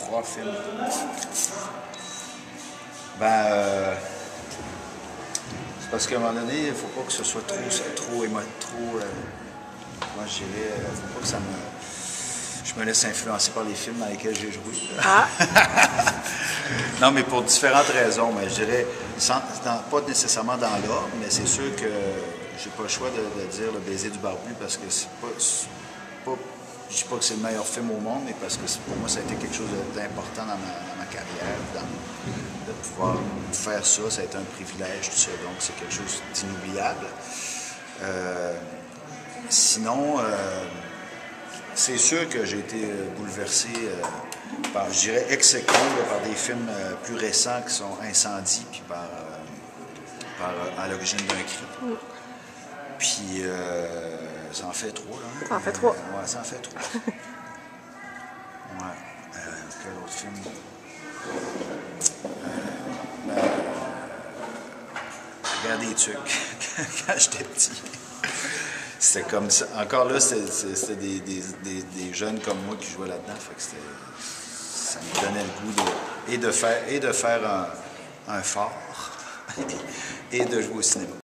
voir le film? Ben, c'est parce qu'à un moment donné, il ne faut pas que ce soit moi je dirais, faut pas que je me laisse influencer par les films dans lesquels j'ai joué. Ah. Non, mais pour différentes raisons, mais je dirais, pas nécessairement dans l'ordre, mais c'est sûr que j'ai pas le choix de dire Le baiser du barbu parce que c'est pas je dis pas que c'est le meilleur film au monde, mais parce que pour moi, ça a été quelque chose d'important dans ma carrière, de pouvoir faire ça, ça a été un privilège, tout ça, donc c'est quelque chose d'inoubliable. Sinon, c'est sûr que j'ai été bouleversé par, je dirais, ex aequo, par des films plus récents qui sont Incendie, puis par À l'origine d'un cri. Puis, ça en fait 3, là. Ça en fait 3. Ouais, ça en fait 3. Ouais. Quel autre film? Regardez les trucs, quand j'étais petit. C'était comme ça. Encore là, c'était des jeunes comme moi qui jouaient là-dedans. Fait que ça me donnait le goût de faire un fort et de jouer au cinéma.